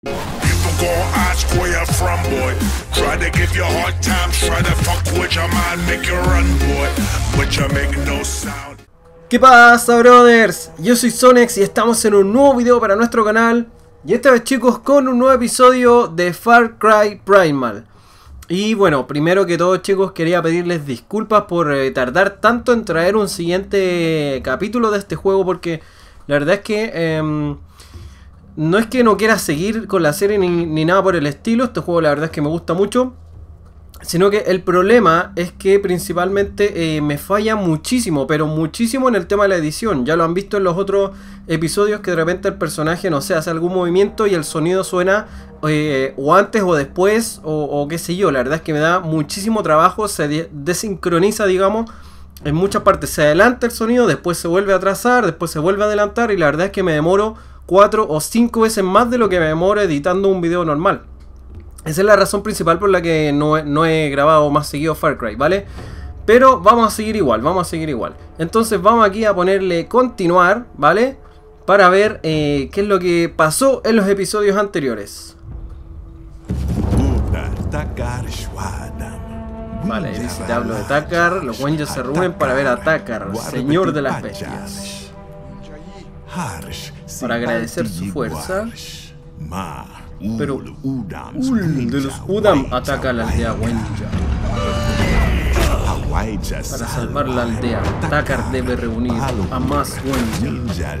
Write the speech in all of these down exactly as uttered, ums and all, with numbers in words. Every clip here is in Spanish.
People gon' ask where you're from, boy. Try to give you hard times, try to fuck with your mind, make you run, boy. But you make no sound. ¿Qué pasa, brothers? Yo soy Sonex y estamos en un nuevo video para nuestro canal. Y esta vez, chicos, con un nuevo episodio de Far Cry Primal. Y bueno, primero que todo, chicos, quería pedirles disculpas por eh, tardar tanto en traer un siguiente capítulo de este juego, porque la verdad es que eh, no es que no quiera seguir con la serie ni, ni nada por el estilo. Este juego la verdad es que me gusta mucho, sino que el problema es que principalmente eh, me falla muchísimo, pero muchísimo en el tema de la edición. Ya lo han visto en los otros episodios, que de repente el personaje, no sé, hace algún movimiento y el sonido suena eh, o antes o después, o, o qué sé yo. La verdad es que me da muchísimo trabajo, se de desincroniza, digamos, en muchas partes. Se adelanta el sonido, después se vuelve a atrasar, después se vuelve a adelantar, y la verdad es que me demoro cuatro o cinco veces más de lo que me demoro editando un video normal. Esa es la razón principal por la que no he, no he grabado más seguido Far Cry, ¿vale? Pero vamos a seguir igual, vamos a seguir igual. Entonces vamos aquí a ponerle continuar, ¿vale? Para ver eh, qué es lo que pasó en los episodios anteriores. Vale, dice, te hablo de Takar. Los Wenja se reúnen para ver a Takar, señor de las bestias, para agradecer su fuerza. Pero Ul de los Udam ataca a la aldea Wenja. Para salvar la aldea, Takar debe reunir a más Wenja.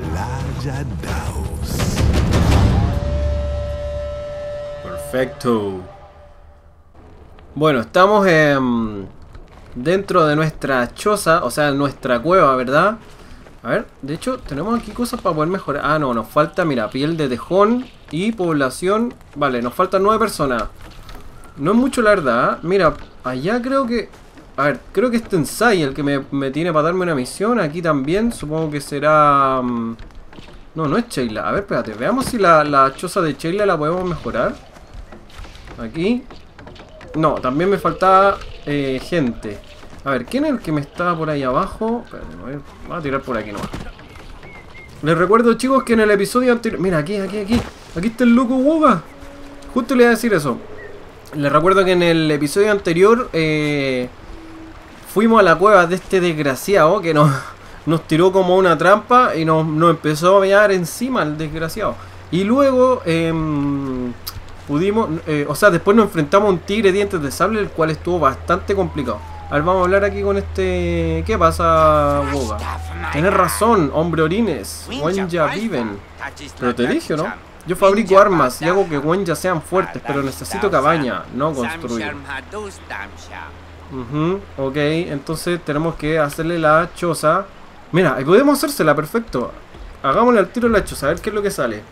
Perfecto. Bueno, estamos eh, dentro de nuestra choza, o sea, nuestra cueva, ¿verdad? A ver, de hecho, tenemos aquí cosas para poder mejorar. Ah, no, nos falta, mira, piel de tejón y población. Vale, nos faltan nueve personas. No es mucho, la verdad. Mira, allá creo que... A ver, creo que es Tensai el que me, me tiene para darme una misión. Aquí también, supongo que será... Um... No, no es Sheila. A ver, espérate, veamos si la, la choza de Sheila la podemos mejorar. Aquí. No, también me faltaba eh, gente. A ver, ¿quién es el que me estaba por ahí abajo? Espérate, no, voy a tirar por aquí nomás. Les recuerdo, chicos, que en el episodio anterior... Mira, aquí, aquí, aquí. Aquí está el loco Woga. Justo le iba a decir eso. Les recuerdo que en el episodio anterior eh, fuimos a la cueva de este desgraciado que nos, nos tiró como una trampa y nos, nos empezó a mear encima el desgraciado. Y luego eh, pudimos... Eh, o sea, después nos enfrentamos a un tigre dientes de sable, el cual estuvo bastante complicado. A ver, vamos a hablar aquí con este... ¿Qué pasa, Woga? Tienes razón, hombre orines. Wenja viven. Pero te dije, ¿no? Yo fabrico armas y hago que Wenja sean fuertes, pero necesito cabaña, no construir. Uh-huh, ok, entonces tenemos que hacerle la choza. Mira, ahí podemos hacérsela, perfecto. Hagámosle al tiro la choza, a ver qué es lo que sale.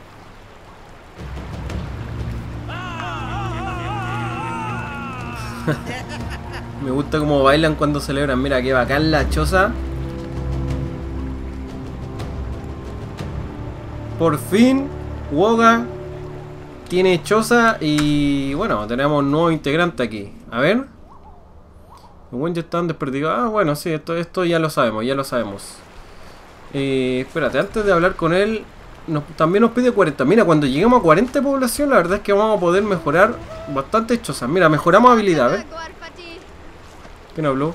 Me gusta cómo bailan cuando celebran. Mira, qué bacán la choza. Por fin Woga tiene choza. Y bueno, tenemos un nuevo integrante aquí. A ver. Los Wenja están desperdigados. Ah, bueno, sí, esto, esto ya lo sabemos, ya lo sabemos. eh, Espérate, antes de hablar con él, nos, también nos pide cuarenta. Mira, cuando lleguemos a cuarenta de población, la verdad es que vamos a poder mejorar bastante chozas. Mira, mejoramos habilidad, a ver. ¿Quién habló?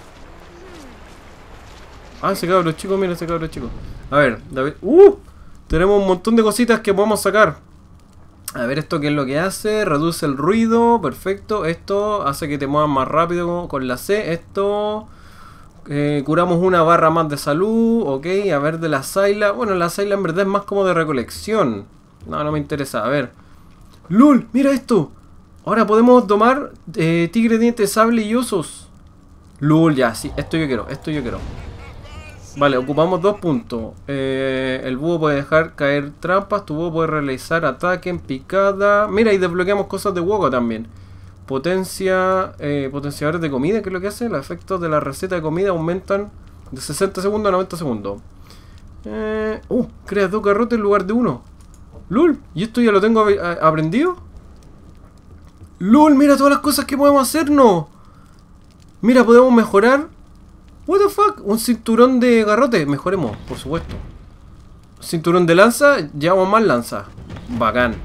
Ah, ese cabro chico, mira ese cabro chico. A ver, David. ¡Uh! Tenemos un montón de cositas que podemos sacar. A ver, esto qué es lo que hace. Reduce el ruido, perfecto. Esto hace que te muevas más rápido con la C. Esto... Eh, curamos una barra más de salud. Ok, a ver, de la Sayla. Bueno, la Sayla en verdad es más como de recolección. No, no me interesa, a ver. ¡Lul! ¡Mira esto! Ahora podemos domar eh, tigre, dientes, sable y osos. Lul, ya, sí, esto yo quiero, esto yo quiero. Vale, ocupamos dos puntos. eh, El búho puede dejar caer trampas. Tu búho puede realizar ataque en picada. Mira, y desbloqueamos cosas de Woga también. Potencia, eh, potenciadores de comida, ¿qué es lo que hace? Los efectos de la receta de comida aumentan de sesenta segundos a noventa segundos. eh, Uh, crea dos garrotes en lugar de uno. Lul, ¿y esto ya lo tengo aprendido? Lul, mira todas las cosas que podemos hacernos. Mira, podemos mejorar. What the fuck, un cinturón de garrote. Mejoremos, por supuesto. Cinturón de lanza, llevamos más lanza. Bacán.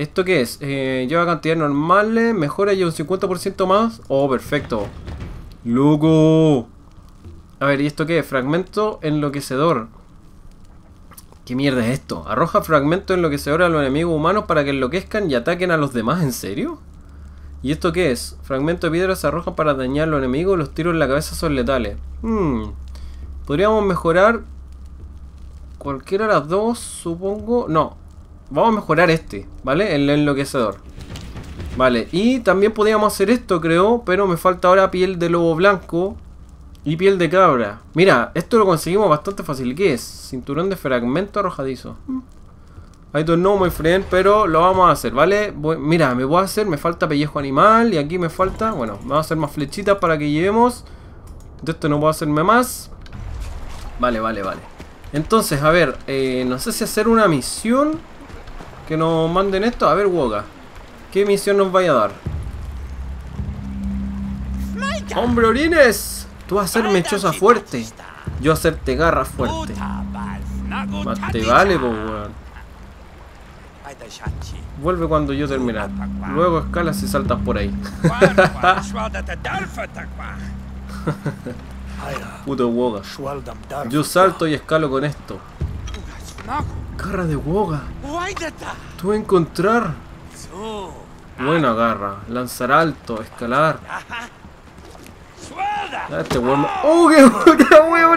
¿Esto qué es? Eh, lleva cantidades normales, mejora y un cincuenta por ciento más. Oh, perfecto. ¡Loco! A ver, ¿y esto qué es? Fragmento enloquecedor. ¿Qué mierda es esto? Arroja fragmento enloquecedor a los enemigos humanos para que enloquezcan y ataquen a los demás. ¿En serio? ¿Y esto qué es? Fragmento de piedra se arroja para dañar a los enemigos. Los tiros en la cabeza son letales. Hmm. Podríamos mejorar cualquiera de las dos, supongo. No. Vamos a mejorar este, ¿vale? El enloquecedor. Vale. Y también podríamos hacer esto, creo. Pero me falta ahora piel de lobo blanco y piel de cabra. Mira, esto lo conseguimos bastante fácil. ¿Qué es? Cinturón de fragmento arrojadizo. I don't know, my friend, pero lo vamos a hacer, ¿vale? Voy, mira, me voy a hacer, me falta pellejo animal y aquí me falta, bueno, me voy a hacer más flechitas para que llevemos. De esto no puedo hacerme más. Vale, vale, vale. Entonces, a ver, eh, no sé si hacer una misión que nos manden esto. A ver, Woga, ¿qué misión nos vaya a dar? ¡Hombre orines! Tú vas a hacerme choza fuerte, yo hacerte garra fuerte. Más te vale, po, weón. Vuelve cuando yo terminar. Luego escalas y saltas por ahí. Puto Woga. Yo salto y escalo con esto. Garra de Woga. Tú encontrar. Buena garra. Lanzar alto. Escalar. Este weón. ¡Oh, qué weón!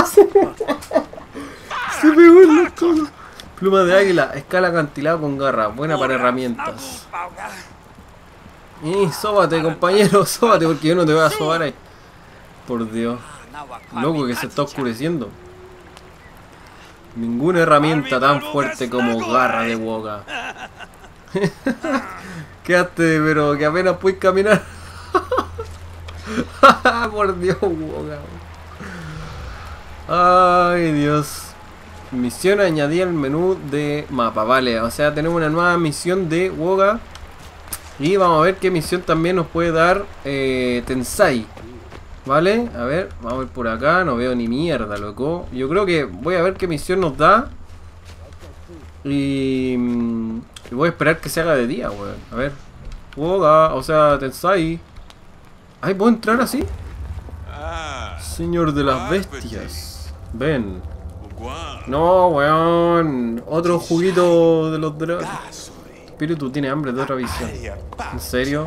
Se pegó en los tonos. Pluma de águila, escala acantilado con garra, buena para herramientas. Y sóbate, compañero, sóbate porque yo no te voy a sobar ahí. Por Dios. Loco, que se está oscureciendo. Ninguna herramienta tan fuerte como garra de Woga. Quédate, pero que apenas puedes caminar. Por Dios, Woga. Ay, Dios. Misión añadida al menú de mapa, vale, o sea, tenemos una nueva misión de Woga. Y vamos a ver qué misión también nos puede dar eh, Tensai. Vale, a ver, vamos a ver por acá, no veo ni mierda, loco. Yo creo que voy a ver qué misión nos da. Y, y voy a esperar que se haga de día, weón. A ver, Woga, o sea, Tensai. Ay, ¿puedo entrar así? Señor de las bestias, ven. No, weón. Otro juguito de los dragos. Espíritu tiene hambre de otra visión. ¿En serio?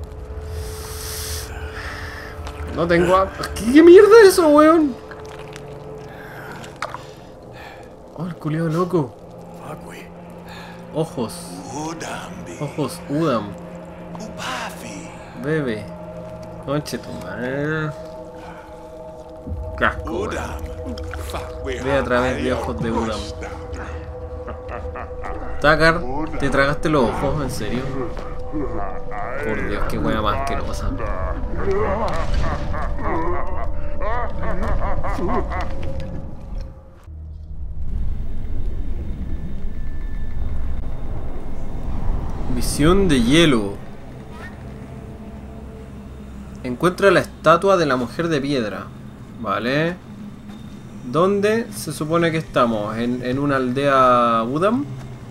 No tengo hambre. ¿Qué, ¿Qué mierda es eso, weón? Oh, el culiao loco. Ojos. Ojos, Udam. Bebe. Conche tu madre. Casco, weón. Ve a través de ojos de Udam. Takar, ¿te tragaste los ojos? ¿En serio? Por Dios, qué wea más asquerosa. Visión de hielo. Encuentra la estatua de la mujer de piedra. Vale. ¿Dónde se supone que estamos? ¿En, en una aldea Udam?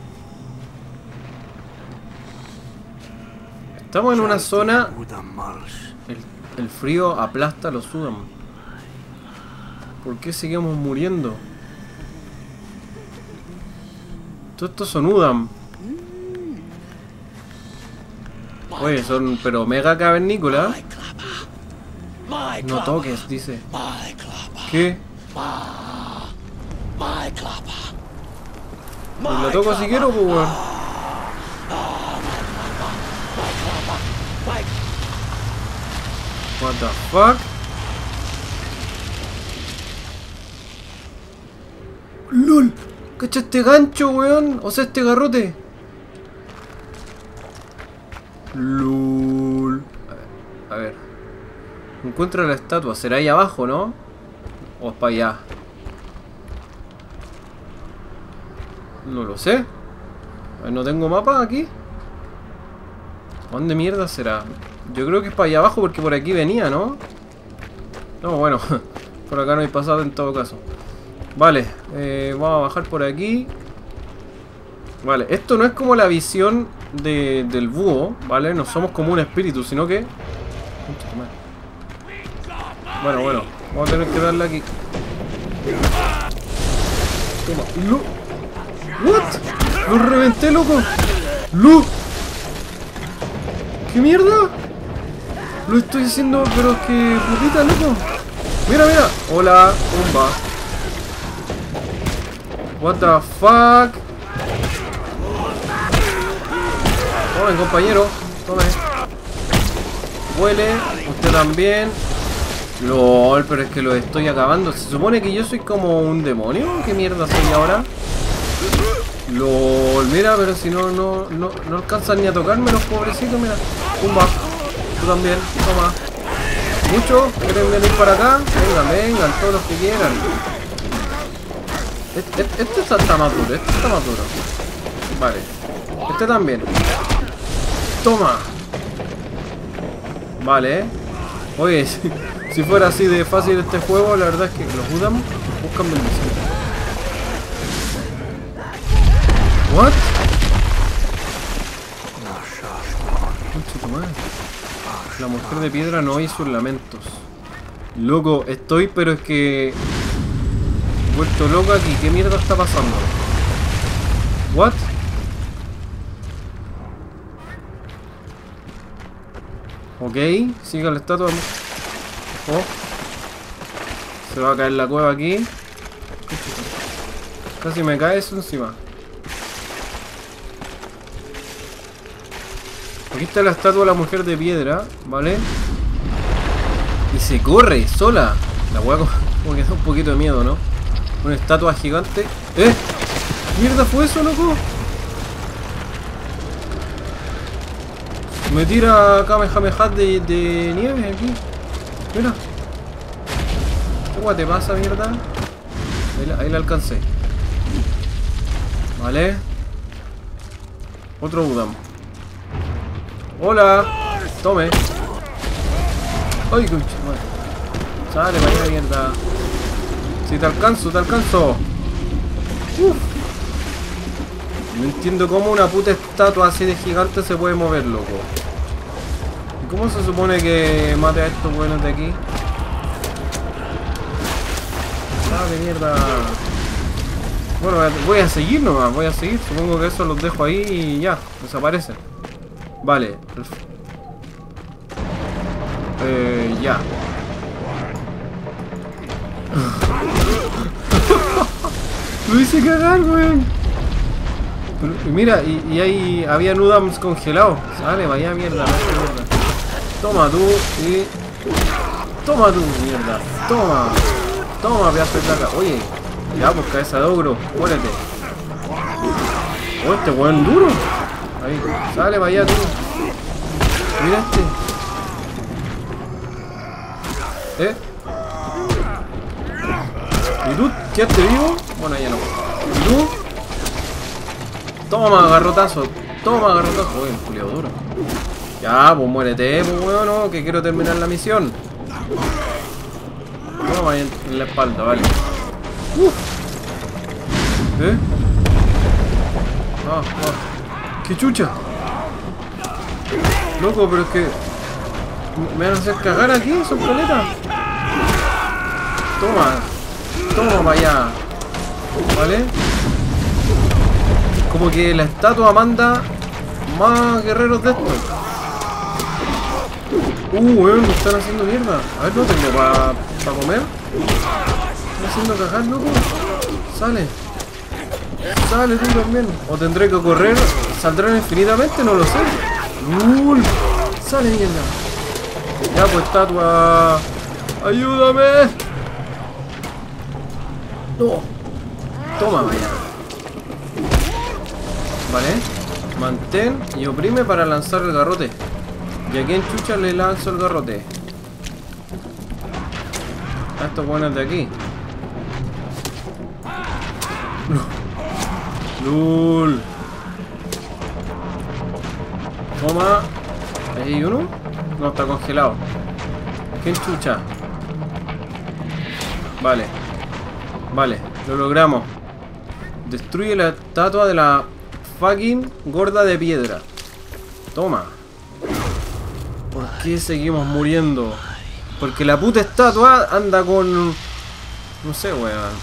Estamos en una zona... El, el frío aplasta a los Udam. ¿Por qué seguimos muriendo? Todos estos son Udam. Oye, son pero mega cavernícolas. No toques, dice. ¿Qué? Pues lo toco si quiero, pues, weón. What the fuck? LOL. Cacha este gancho, weón. O sea, este garrote. LOL. A ver. A ver. Encuentra la estatua. ¿Será ahí abajo, no? ¿O es para allá? No lo sé. No tengo mapa aquí. ¿Dónde mierda será? Yo creo que es para allá abajo porque por aquí venía, ¿no? No, bueno. Por acá no hay pasado en todo caso. Vale. Eh, vamos a bajar por aquí. Vale, esto no es como la visión de, del búho, ¿vale? No somos como un espíritu, sino que... Bueno, bueno, vamos a tener que darle aquí. Toma, lo... ¿What? ¡Lo reventé, loco! ¡Lo! ¿Qué mierda? Lo estoy haciendo, pero es que... putita, loco. Mira, mira. Hola, bomba. What the fuck? Tomen, compañero. Tome. Huele. Usted también. LOL, pero es que lo estoy acabando. Se supone que yo soy como un demonio. ¿Qué mierda soy ahora? LOL, mira, pero si no, no, no, no alcanzan ni a tocarme los pobrecitos, mira. Pumba. Tú también, toma. ¿Mucho? ¿Quieren venir para acá? Vengan, vengan, todos los que quieran. Este, este, este está, está más duro, este está más duro. Vale. Este también. Toma. Vale. Oye, si, si fuera así de fácil este juego, la verdad es que los Udam buscan bendición. What? La mujer de piedra no oye sus lamentos. Loco, estoy, pero es que... vuelto loco aquí. ¿Qué mierda está pasando? What? Ok, siga la estatua. Oh. Se va a caer la cueva aquí. Casi me cae eso encima. Aquí está la estatua de la mujer de piedra, ¿vale? Y se corre sola. La hueá como que da un poquito de miedo, ¿no? Una estatua gigante. ¡Eh! ¿Qué mierda fue eso, loco? Me tira Kamehameha de, de nieve aquí. Mira. ¿Qué guay te pasa, mierda? Ahí la, ahí la alcancé. Vale. Otro Udam. Hola. Tome. Ay, concha madre. Sale, vaya mierda. Si te alcanzo, te alcanzo. Uf. No entiendo cómo una puta estatua así de gigante se puede mover, loco. ¿Y cómo se supone que mate a estos buenos de aquí? Ah, de mierda. Bueno, voy a seguir nomás, voy a seguir. Supongo que eso los dejo ahí y ya, desaparecen. Vale. Eh, ya. Lo hice cagar, weón. Mira, y, y ahí había Udams congelados. Sale, vaya mierda, vaya mierda. Toma tú y... Toma tú, mierda. Toma. Toma, pedazo de placa. Oye, ya, pues cabeza de ogro. Muérete. Oh, este weón duro. Ahí, sale, vaya tú. Mira este. ¿Eh? ¿Y tú? ¿Quedaste vivo? Bueno, ya no. ¿Y tú? Toma, garrotazo. Toma, garrotazo. Uy, el culiao duro. Ya, pues muérete, pues weón, no, que quiero terminar la misión. Toma en, en la espalda, vale. Uf. ¿Eh? Ah, ah. ¡Qué chucha! Loco, pero es que... ¿me van a hacer cagar aquí? ¿Son caletas? Toma. Toma para allá. ¿Vale? Como que la estatua manda más guerreros de estos. Uh, weón, me están haciendo mierda. A ver, no tengo para pa comer. Están haciendo cagar, loco. Sale. Sale tú también. O tendré que correr. ¿Saldrán infinitamente? No lo sé. Uh, sale mierda. Ya pues, estatua. ¡Ayúdame! No. Toma, vaya. Vale. Mantén y oprime para lanzar el garrote. ¿Y a quién chucha le lanzo el garrote? A estos buenos de aquí. Lul. Toma. ¿Ahí hay uno? No, está congelado. ¿Quién chucha? Vale. Vale, lo logramos. Destruye la estatua de la fucking gorda de piedra. Toma. ¿Por qué seguimos muriendo? Porque la puta estatua anda con... No sé, weón.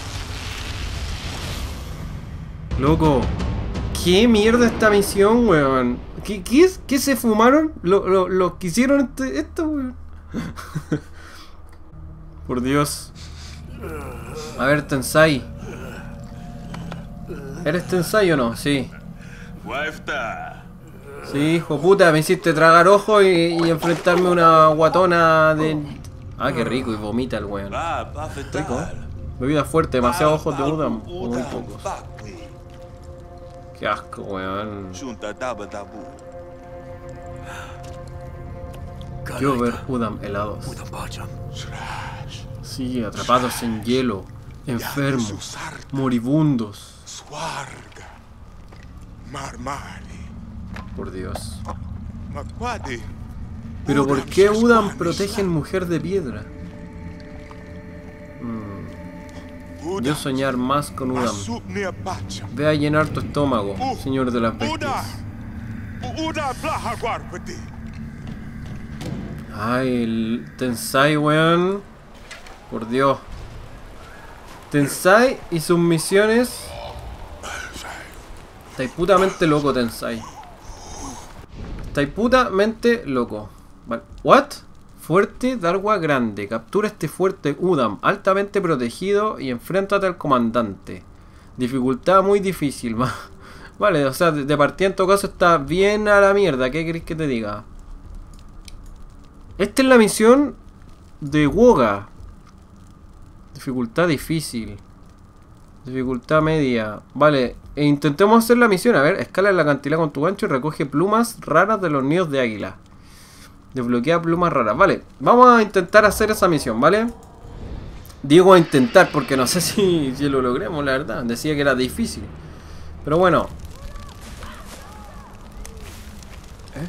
Loco. ¿Qué mierda esta misión, weón? ¿Qué, qué, es? ¿Qué se fumaron? ¿Lo, lo, lo que hicieron este, esto, weón? Por Dios. A ver, Tensai. ¿Eres Tensai o no? Sí. Sí, hijo puta, me hiciste tragar ojo y, y enfrentarme a una guatona de... Ah, qué rico, y vomita el weón. Rico, ¿eh? Bebida fuerte, demasiados ojos de Udam, o muy pocos. Qué asco, weón. Quiero ver Udam helados. Sí, atrapados en hielo, enfermos, moribundos. Por Dios. Pero ¿por qué Udam protege a mujer de piedra? Hmm. Yo soñar más con Udam. Ve a llenar tu estómago, señor de las bestias. Ay, el Tensai, weón. Por Dios. Tensai y sus misiones. Estáis putamente loco, Tensai. Estáis putamente loco. Vale. ¿What? Fuerte Darwa grande. Captura este fuerte Udam, altamente protegido, y enfréntate al comandante. Dificultad muy difícil. Vale, o sea, de, de partida en todo caso está bien a la mierda. ¿Qué queréis que te diga? Esta es la misión de Woga. Dificultad difícil. Dificultad media. Vale, e intentemos hacer la misión. A ver, escala el acantilado con tu gancho y recoge plumas raras de los nidos de águila. Desbloquea plumas raras. Vale, vamos a intentar hacer esa misión, ¿vale? Digo a intentar porque no sé si, si lo logremos, la verdad. Decía que era difícil. Pero bueno. ¿Eh?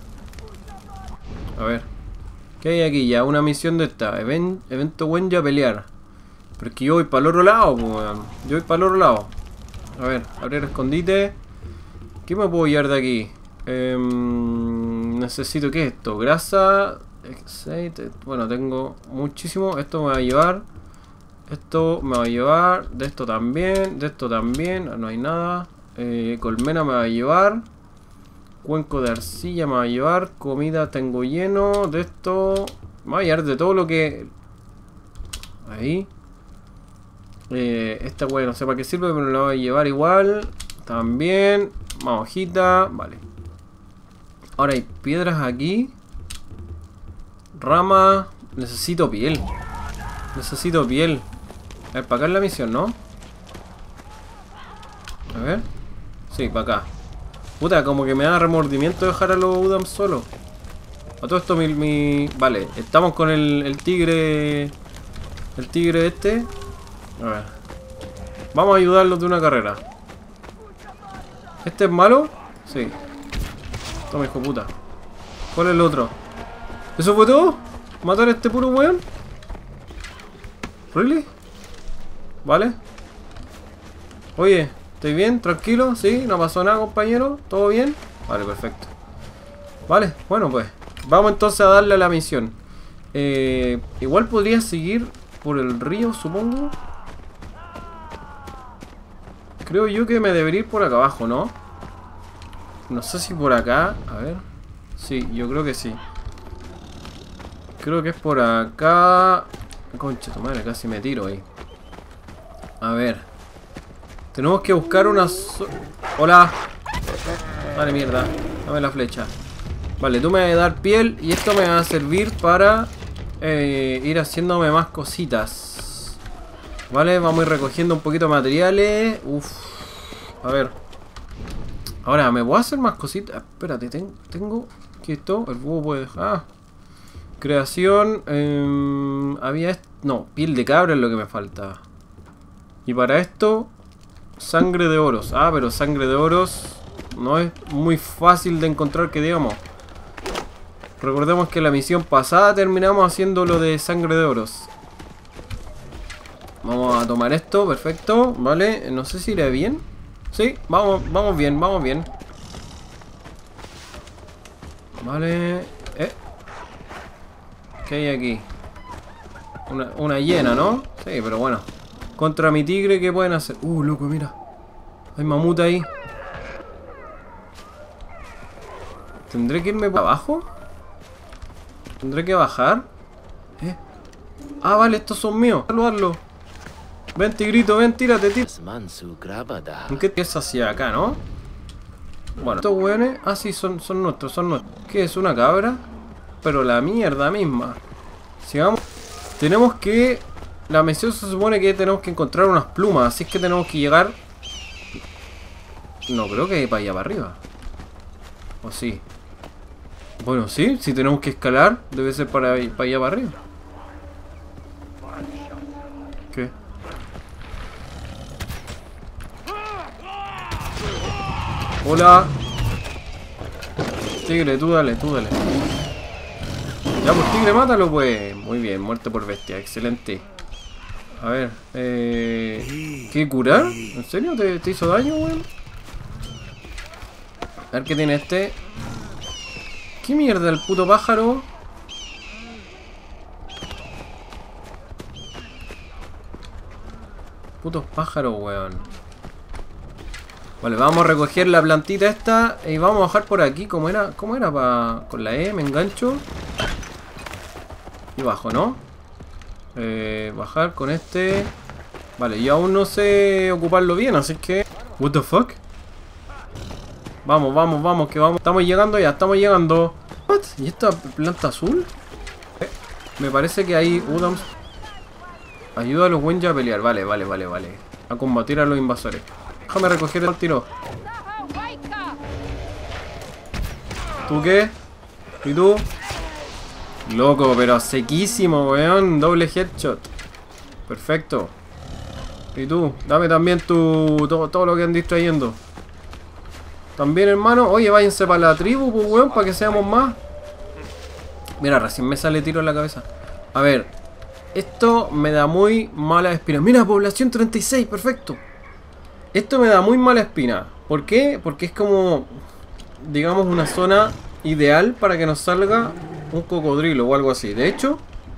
A ver. ¿Qué hay aquí ya? Una misión de esta. Even, evento Wenja a pelear. Pero es que yo voy para el otro lado, pues. Yo voy para el otro lado. A ver, abrir escondite. ¿Qué me puedo llevar de aquí? Eh, necesito, ¿qué es esto? Grasa. Aceite. Bueno, tengo muchísimo. Esto me va a llevar. Esto me va a llevar. De esto también. De esto también. No hay nada. Eh, colmena me va a llevar. Cuenco de arcilla me va a llevar. Comida tengo lleno. De esto me va a llevar de todo lo que... Ahí. Eh, esta wea no sé para qué sirve, pero la voy a llevar igual. También. Más hojita. Vale. Ahora hay piedras aquí. Rama. Necesito piel. Necesito piel. A ver, para acá es la misión, ¿no? A ver. Sí, para acá. Puta, como que me da remordimiento dejar a los Udam solo. A todo esto mi... mi... Vale, estamos con el, el tigre... El tigre este. A ver. Vamos a ayudarlos de una carrera. ¿Este es malo? Sí. Toma, hijo puta. ¿Cuál es el otro? ¿Eso fue todo? ¿Matar a este puro weón? ¿Really? Vale. Oye, ¿estoy bien? ¿Tranquilo? ¿Sí? ¿No pasó nada, compañero? ¿Todo bien? Vale, perfecto. Vale, bueno pues. Vamos entonces a darle a la misión. Eh, igual podría seguir por el río, supongo. Creo yo que me debería ir por acá abajo, ¿no? No sé si por acá. A ver. Sí, yo creo que sí. Creo que es por acá. Concha tu madre, casi me tiro ahí. A ver. Tenemos que buscar una... So Hola. Dale mierda. Dame la flecha. Vale, tú me vas a dar piel y esto me va a servir para eh, ir haciéndome más cositas. Vale, vamos a ir recogiendo un poquito de materiales. Uf. A ver. Ahora, ¿me puedo hacer más cositas? Espérate, ten, tengo... ¿Qué es esto? El búho puede dejar... Ah. Creación... Eh, había... Est no, piel de cabra es lo que me falta. Y para esto... Sangre de oros. Ah, pero sangre de oros... No es muy fácil de encontrar, que digamos. Recordemos que la misión pasada terminamos haciendo lo de sangre de oros. Vamos a tomar esto, perfecto. Vale, no sé si iré bien. Sí, vamos, vamos bien, vamos bien. Vale. Eh. ¿Qué hay aquí? Una, una hiena, ¿no? Sí, pero bueno. Contra mi tigre, ¿qué pueden hacer? Uh, loco, mira. Hay mamut ahí. ¿Tendré que irme para abajo? ¿Tendré que bajar? ¿Eh? Ah, vale, estos son míos. Saludarlo. Ven, tigrito, ven, tírate, tírate. ¿En qué es hacia acá, no? Bueno, estos hueones... Ah, sí, son, son nuestros, son nuestros. ¿Qué es? ¿Una cabra? Pero la mierda misma. Sigamos. Tenemos que... La misión se supone que tenemos que encontrar unas plumas. Así es que tenemos que llegar... No, creo que para allá para arriba. ¿O sí? Bueno, sí, si tenemos que escalar, debe ser para, para allá para arriba. ¿Qué? Hola. Tigre, tú dale, tú dale. Ya, pues tigre, mátalo, pues. Muy bien, muerte por bestia, excelente. A ver, eh... ¿qué curar? ¿En serio? ¿Te, te hizo daño, weón? A ver qué tiene este. ¿Qué mierda el puto pájaro? Putos pájaros, weón. Vale, vamos a recoger la plantita esta y vamos a bajar por aquí. ¿Cómo era? ¿Cómo era? Pa... Con la E me engancho. Y bajo, ¿no? Eh, bajar con este. Vale, yo aún no sé ocuparlo bien, así que... What the fuck? Vamos, vamos, vamos, que vamos. Estamos llegando ya, estamos llegando. What? ¿Y esta planta azul? Eh, me parece que hay Udams. Ayuda a los Wenja a pelear. Vale, vale, vale, vale. A combatir a los invasores. Déjame recoger el tiro. ¿Tú qué? ¿Y tú? Loco, pero sequísimo, weón. Doble headshot. Perfecto. ¿Y tú? Dame también tu... Todo, todo lo que andan distrayendo. También, hermano. Oye, váyanse para la tribu, pues, weón, para que seamos más. Mira, recién me sale tiro en la cabeza. A ver. Esto me da muy mala espina. Mira, población treinta y seis, perfecto. Esto me da muy mala espina. ¿Por qué? Porque es como... Digamos, una zona ideal para que nos salga un cocodrilo o algo así. De hecho...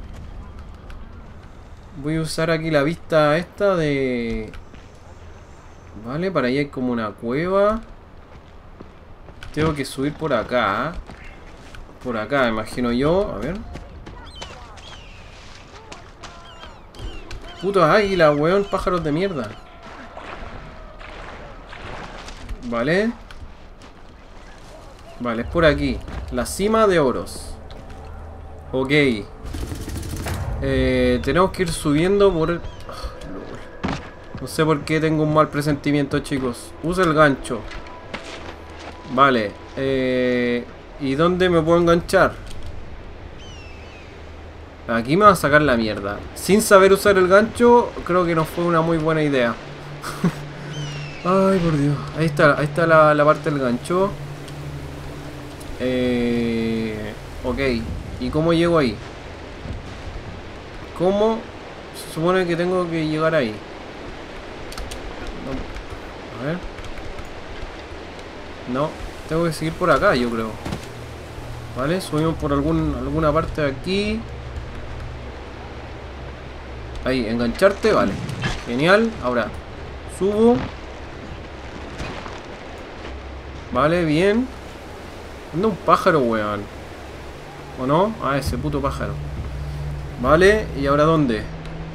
Voy a usar aquí la vista esta de... Vale, para ahí hay como una cueva. Tengo que subir por acá. Por acá, imagino yo. A ver. Putos águilas, weón. Pájaros de mierda. Vale. Vale, es por aquí. La cima de Oros. Ok. Eh, tenemos que ir subiendo por... No sé por qué tengo un mal presentimiento, chicos. Usa el gancho. Vale. Eh, ¿Y dónde me puedo enganchar? Aquí me va a sacar la mierda. Sin saber usar el gancho, creo que no fue una muy buena idea. Ay, por Dios. Ahí está, ahí está la, la parte del gancho. Eh, ok. ¿Y cómo llego ahí? ¿Cómo se supone que tengo que llegar ahí? No. A ver. No, tengo que seguir por acá, yo creo. Vale, subimos por algún, alguna parte de aquí. Ahí, engancharte, vale. Genial, ahora subo. Vale, bien. Anda un pájaro, weón. ¿O no? Ah, ese puto pájaro. Vale, ¿y ahora dónde?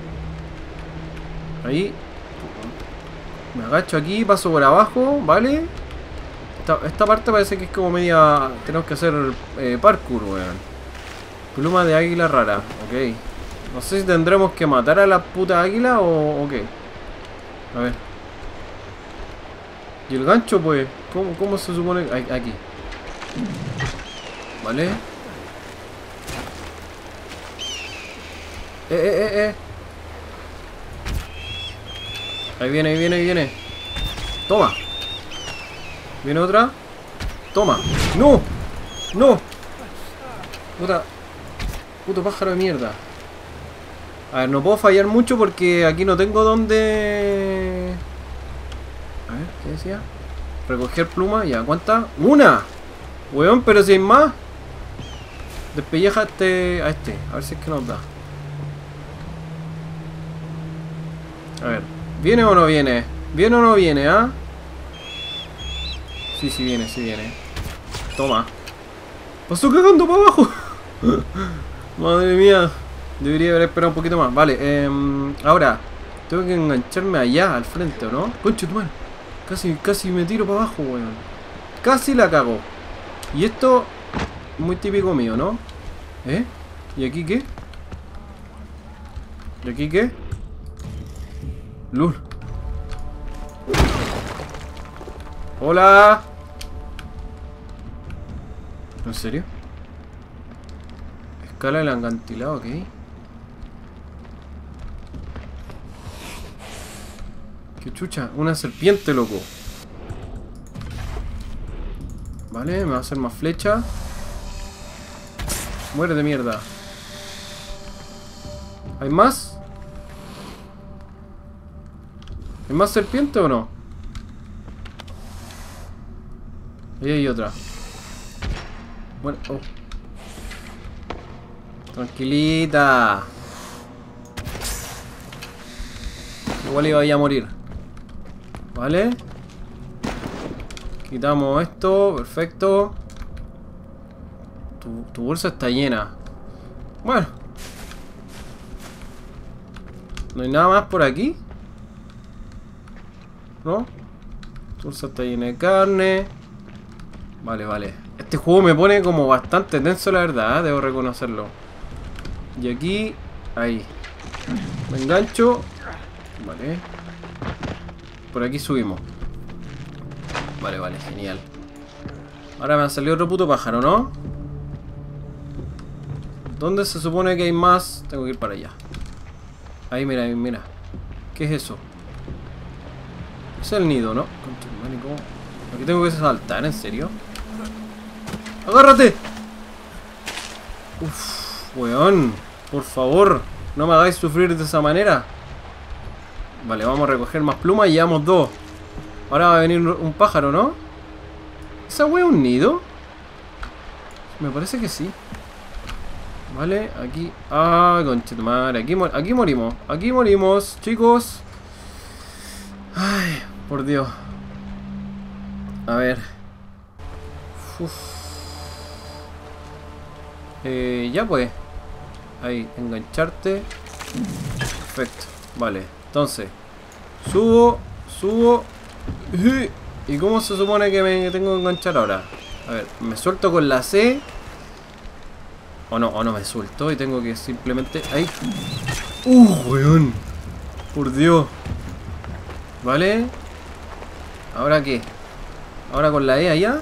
Ahí. Me agacho aquí, paso por abajo, ¿vale? Esta, esta parte parece que es como media... Tenemos que hacer eh, parkour, weón. Pluma de águila rara, ok. No sé si tendremos que matar a la puta águila o, o qué. A ver. ¿Y el gancho, pues? ¿Cómo, cómo se supone? Aquí. Vale. Eh, eh, eh, eh. Ahí viene, ahí viene, ahí viene. Toma. Viene otra. Toma. ¡No! ¡No! Puta. Puto pájaro de mierda. A ver, no puedo fallar mucho porque aquí no tengo donde... A ver, ¿qué decía? Recoger pluma, ya, ¿cuántas? ¡Una! Weón, pero si hay más. Despelleja este, a este, a ver si es que nos da. A ver, ¿viene o no viene? ¿Viene o no viene, ah? Sí, sí viene, sí viene. Toma. Pasó cagando para abajo. Madre mía. Debería haber esperado un poquito más. Vale, eh, ahora tengo que engancharme allá, al frente, ¿o no? Concha tu madre. Casi, casi me tiro para abajo, weón. Casi la cago. Y esto, muy típico mío, ¿no? ¿Eh? ¿Y aquí qué? ¿Y aquí qué? Lul. Hola. ¿En serio? Escala del acantilado, ok. Qué chucha, una serpiente, loco. Vale, me va a hacer más flecha. Muere de mierda. ¿Hay más? ¿Hay más serpiente o no? Ahí hay otra. Bueno, oh. Tranquilita. Igual iba a morir. Vale. Quitamos esto. Perfecto. Tu, tu bolsa está llena. Bueno. ¿No hay nada más por aquí? ¿No? Tu bolsa está llena de carne. Vale, vale. Este juego me pone como bastante tenso, la verdad, ¿eh? Debo reconocerlo. Y aquí... Ahí. Me engancho. Vale. Por aquí subimos. Vale, vale, genial. Ahora me ha salido otro puto pájaro, ¿no? ¿Dónde se supone que hay más? Tengo que ir para allá. Ahí, mira, ahí, mira. ¿Qué es eso? Es el nido, ¿no? Aquí tengo que saltar, ¿en serio? ¡Agárrate! Uff, weón. Por favor, no me hagáis sufrir de esa manera. Vale, vamos a recoger más plumas y llevamos dos. Ahora va a venir un pájaro, ¿no? ¿Esa wea es un nido? Me parece que sí. Vale, aquí... Ah, conchetumare. Aquí, aquí morimos. Aquí morimos, chicos. Ay, por Dios. A ver. Uf. Eh, ya pues. Ahí, engancharte. Perfecto. Vale, entonces subo, subo. ¿Y cómo se supone que me tengo que enganchar ahora? A ver, me suelto con la C. O no, o no me suelto y tengo que simplemente... Ahí. Uh, weón. Por Dios. Vale. ¿Ahora qué? Ahora con la E allá.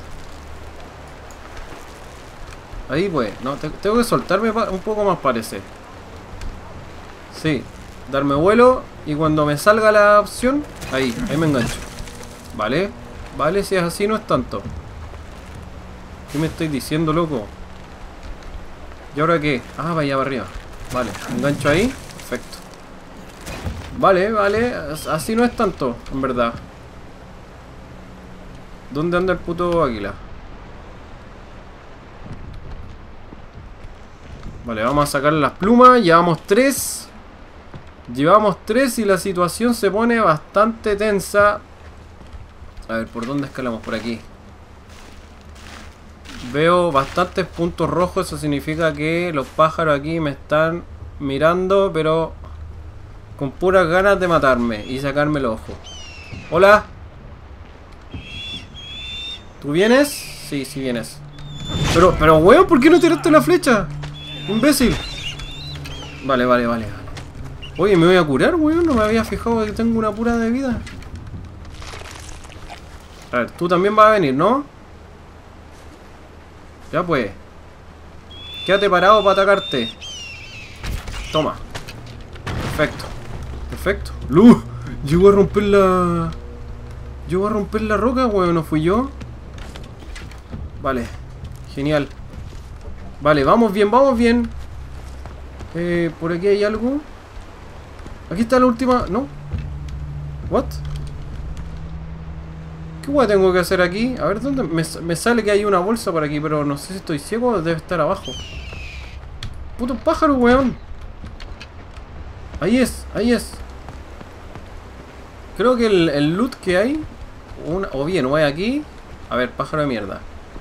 Ahí pues, no, te, tengo que soltarme un poco más, parece. Sí, darme vuelo. Y cuando me salga la opción, ahí, ahí me engancho. Vale, vale, si es así no es tanto. ¿Qué me estoy diciendo, loco? ¿Y ahora qué? Ah, vaya para arriba. Vale, me engancho ahí, perfecto. Vale, vale, así no es tanto, en verdad. ¿Dónde anda el puto águila? Vale, vamos a sacar las plumas. Llevamos tres. Llevamos tres y la situación se pone bastante tensa. A ver, ¿por dónde escalamos? Por aquí. Veo bastantes puntos rojos. Eso significa que los pájaros aquí me están mirando, pero con puras ganas de matarme y sacarme el ojo. Hola. ¿Tú vienes? Sí, sí vienes. Pero, pero, weón, ¿por qué no tiraste la flecha? ¡Imbécil! Vale, vale, vale. Oye, me voy a curar, weón. No me había fijado que tengo una pura de vida. A ver, tú también vas a venir, ¿no? Ya pues. Quédate parado para atacarte. Toma. Perfecto. Perfecto. ¡Luz! Llegó a romper la... Llegó a romper la roca, weón. ¿No fui yo? Vale. Genial. Vale, vamos bien, vamos bien. Eh, por aquí hay algo. Aquí está la última... ¿No? ¿What? ¿Qué hueá tengo que hacer aquí? A ver, ¿dónde? Me, me sale que hay una bolsa por aquí, pero no sé si estoy ciego o debe estar abajo. Puto pájaro, weón. Ahí es, ahí es. Creo que el, el loot que hay... Una, o bien, voy aquí. A ver, pájaro de mierda.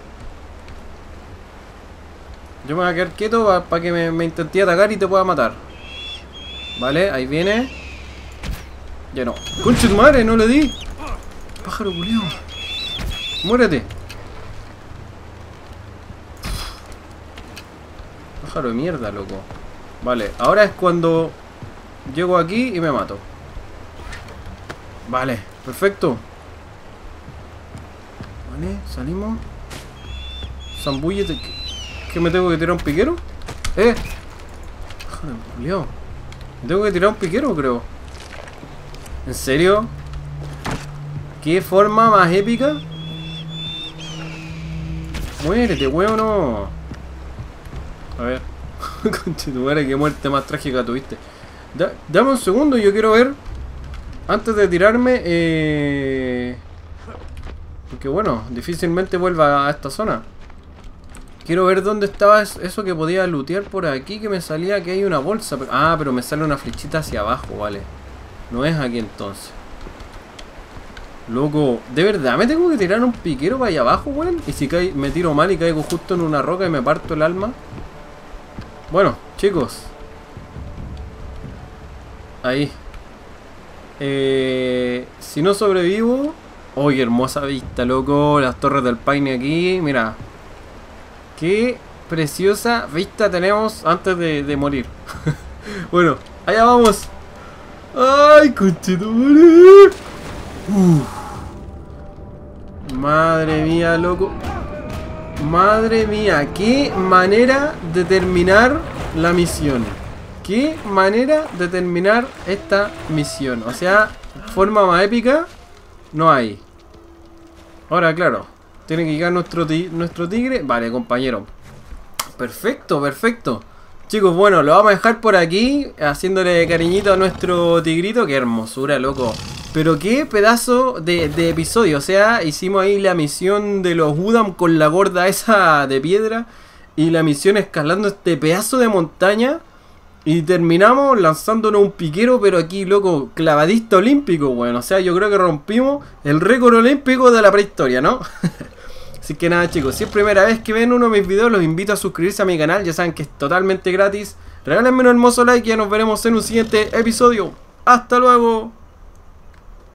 Yo me voy a quedar quieto para pa que me, me intente atacar y te pueda matar. Vale, ahí viene. Ya no. ¡Concha tu madre! ¡No le di! Pájaro culiao. ¡Muérete! Pájaro de mierda, loco. Vale, ahora es cuando llego aquí y me mato. Vale, perfecto. Vale, salimos. Zambúllete. ¿Qué me tengo que tirar un piquero? ¡Eh! Pájaro culiao. Me tengo que tirar un piquero, creo. ¿En serio? ¿Qué forma más épica? Muérete, weón, no. A ver. Conchetumare, qué muerte más trágica tuviste. Da, dame un segundo, yo quiero ver. Antes de tirarme, eh... porque bueno, difícilmente vuelva a esta zona. Quiero ver dónde estaba eso que podía lootear por aquí, que me salía que hay una bolsa. Ah, pero me sale una flechita hacia abajo, vale. No es aquí entonces. Loco, ¿de verdad me tengo que tirar un piquero para allá abajo, weón? Y si cae, me tiro mal y caigo justo en una roca y me parto el alma. Bueno, chicos. Ahí. Eh, si no sobrevivo... ¡Uy, hermosa vista, loco! Las torres del Paine aquí, mira. Qué preciosa vista tenemos antes de, de morir. Bueno, allá vamos. ¡Ay, conchetumare! Uf. Madre mía, loco. Madre mía, qué manera de terminar la misión. Qué manera de terminar esta misión. O sea, forma más épica no hay. Ahora, claro, tiene que llegar nuestro, ti nuestro tigre. Vale, compañero. Perfecto, perfecto. Chicos, bueno, lo vamos a dejar por aquí, haciéndole cariñito a nuestro tigrito. Qué hermosura, loco. Pero qué pedazo de, de episodio. O sea, hicimos ahí la misión de los Udam con la gorda esa de piedra. Y la misión escalando este pedazo de montaña. Y terminamos lanzándonos un piquero, pero aquí, loco, clavadista olímpico, bueno. O sea, yo creo que rompimos el récord olímpico de la prehistoria, ¿no? Así que nada, chicos, si es primera vez que ven uno de mis videos, los invito a suscribirse a mi canal. Ya saben que es totalmente gratis. Regálenme un hermoso like y ya nos veremos en un siguiente episodio. ¡Hasta luego!